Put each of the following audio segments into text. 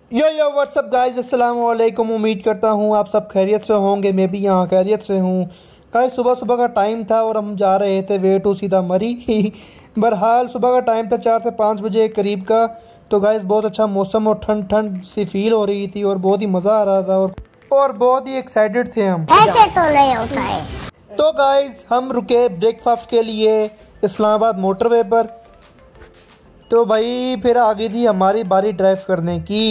यो WhatsApp guys, अस्सलाम वालेकुम। उम्मीद करता हूँ आप सब खैरियत से होंगे। मैं भी यहाँ खैरियत से हूँ। गाइस सुबह सुबह का टाइम था और हम जा रहे थे वे टू सीधा मरी। बहरहाल सुबह का टाइम था 4 से 5 बजे करीब का। तो गाइस बहुत अच्छा मौसम और ठंड ठंड सी फील हो रही थी और बहुत ही मज़ा आ रहा था और बहुत ही एक्साइटेड थे हम। ऐसे तो नहीं होता है। तो गाइस हम रुके ब्रेकफास्ट के लिए इस्लामाबाद मोटरवे पर। तो भाई फिर आ गई थी हमारी बारी ड्राइव करने की।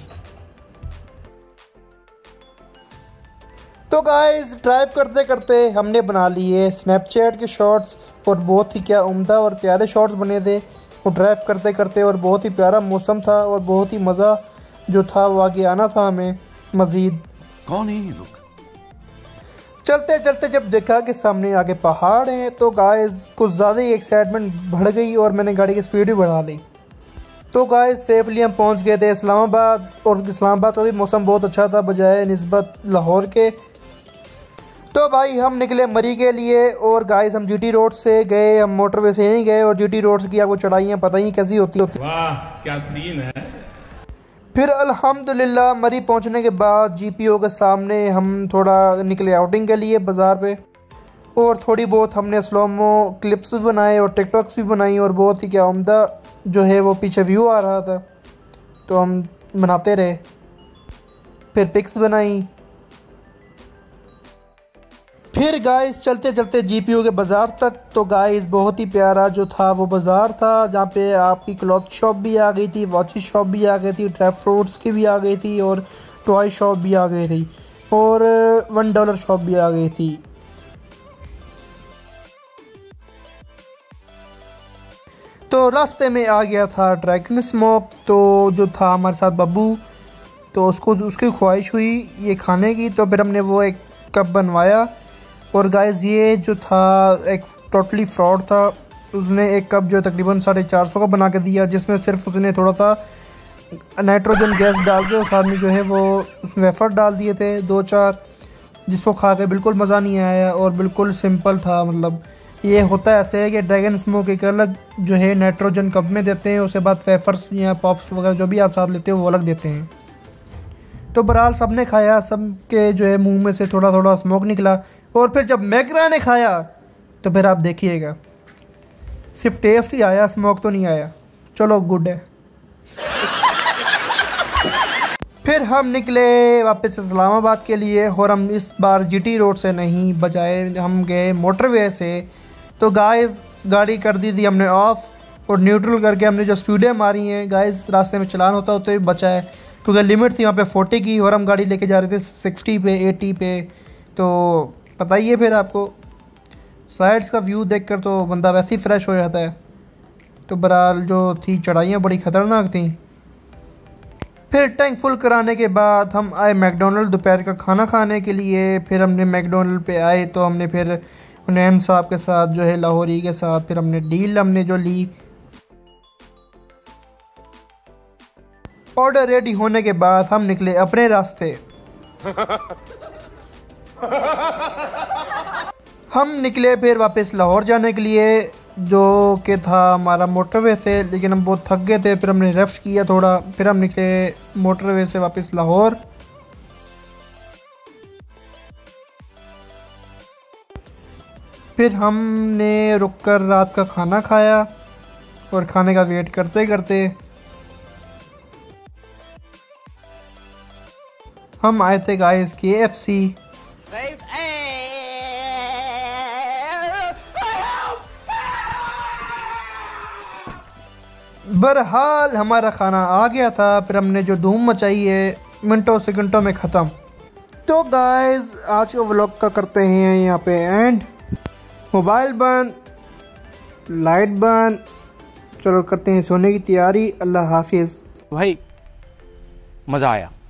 तो गाइस ड्राइव करते करते हमने बना लिए स्नैपचैट के शॉट्स और बहुत ही क्या उम्दा और प्यारे शॉट्स बने थे वो ड्राइव करते करते। और बहुत ही प्यारा मौसम था और बहुत ही मज़ा जो था वो आगे आना था हमें मज़ीद। कौन है ये लोग? चलते चलते जब देखा कि सामने आगे पहाड़ हैं तो गाइस कुछ ज़्यादा ही एक्साइटमेंट बढ़ गई और मैंने गाड़ी की स्पीड भी बढ़ा ली। तो गाइस सेफली हम पहुंच गए थे इस्लामाबाद। और इस्लामाबाद का भी मौसम बहुत अच्छा था बजाय निस्बत लाहौर के। तो भाई हम निकले मरी के लिए और गाइस हम जीटी रोड से गए, हम मोटरवे से नहीं गए। और जीटी रोड की आपको चढ़ाइयाँ पता ही कैसी होती। वाह क्या सीन है। फिर अल्हम्दुलिल्लाह मरी पहुंचने के बाद जीपीओ के सामने हम थोड़ा निकले आउटिंग के लिए बाज़ार पे। और थोड़ी बहुत हमने स्लोमो क्लिप्स भी बनाए और टिकटॉक्स भी बनाई और बहुत ही क्या उम्दा जो है वो पीछे व्यू आ रहा था तो हम बनाते रहे। फिर पिक्स बनाई। फिर गाइस चलते चलते जीपीओ के बाज़ार तक। तो गाइस बहुत ही प्यारा जो था वो बाज़ार था जहाँ पे आपकी क्लॉथ शॉप भी आ गई थी, वॉच शॉप भी आ गई थी, ड्राई फ्रूट्स की भी आ गई थी और टॉय शॉप भी आ गई थी और $1 शॉप भी आ गई थी। तो रास्ते में आ गया था ड्रैगन स्मोक। तो जो था हमारे साथ बब्बू, तो उसकी ख्वाहिश हुई ये खाने की। तो फिर हमने वो एक कप बनवाया। और गाइस ये जो था एक टोटली फ्रॉड था। उसने एक कप जो तकरीबन 450 का बना के दिया जिसमें सिर्फ उसने थोड़ा सा नाइट्रोजन गैस डाल के उस आदमी जो है वो उसमें वेफर डाल दिए थे 2-4, जिसको खा के बिल्कुल मज़ा नहीं आया और बिल्कुल सिंपल था। मतलब ये होता ऐसे है कि ड्रैगन स्मोक एक अलग जो है नाइट्रोजन कप में देते हैं, उसके बाद वेफर्स या पॉप्स वगैरह जो भी आप साथ लेते हो वो अलग देते हैं। तो बहरहाल सब ने खाया, सब के जो है मुंह में से थोड़ा थोड़ा स्मोक निकला। और फिर जब मैकरा ने खाया तो फिर आप देखिएगा सिर्फ टेस्ट ही आया, स्मोक तो नहीं आया। चलो गुड है। फिर हम निकले वापस इस्लामाबाद के लिए और हम इस बार जीटी रोड से नहीं बजाय हम गए मोटरवे से। तो गाइस गाड़ी कर दी थी हमने ऑफ और न्यूट्रल करके हमने जो स्पीडें मारी हैं गाइस रास्ते में चलान होता तो बचा है क्योंकि लिमिट थी वहाँ पे 40 की और हम गाड़ी लेके जा रहे थे 60 पे 80 पे। तो बताइए फिर आपको साइड्स का व्यू देखकर तो बंदा वैसे ही फ्रेश हो जाता है। तो बहरहाल जो थी चढ़ाइयाँ बड़ी ख़तरनाक थी। फिर टैंक फुल कराने के बाद हम आए मैकडोनल्ड दोपहर का खाना खाने के लिए। फिर हमने मैकडोनल्ड पे आए तो हमने फिर उनैन साहब के साथ जो है लाहौरी के साथ फिर हमने डील हमने जो ली। ऑर्डर रेडी होने के बाद हम निकले अपने रास्ते। हम निकले फिर वापस लाहौर जाने के लिए जो कि था हमारा मोटरवे से, लेकिन हम बहुत थक गए थे। फिर हमने रेस्ट किया थोड़ा। फिर हम निकले मोटरवे से वापस लाहौर। फिर हमने रुककर रात का खाना खाया और खाने का वेट करते करते हम आए थे गाइस KFC। बहरहाल हमारा खाना आ गया था। फिर हमने जो धूम मचाई है मिनटों सेकंडों में ख़त्म। तो गाइस आज के व्लॉग का करते हैं यहाँ पे एंड। मोबाइल बंद, लाइट बंद, चलो करते हैं सोने की तैयारी। अल्लाह हाफिज़। भाई मज़ा आया।